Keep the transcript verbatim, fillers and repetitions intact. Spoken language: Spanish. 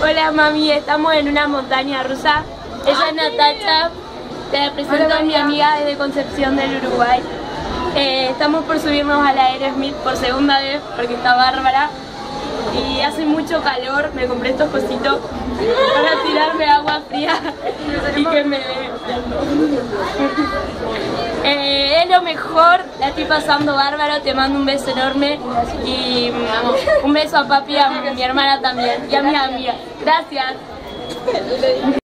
Hola mami, estamos en una montaña rusa. Ella es Natacha, te la presento, a mi amiga desde Concepción del Uruguay. Eh, estamos por subirnos a la Aerosmith por segunda vez porque está bárbara. Y hace mucho calor, me compré estos cositos para tirarme agua fría y que me dé. Eh, es lo mejor, la estoy pasando bárbaro, te mando un beso enorme y un beso a papi y a mi hermana también y a mis amigas. Gracias.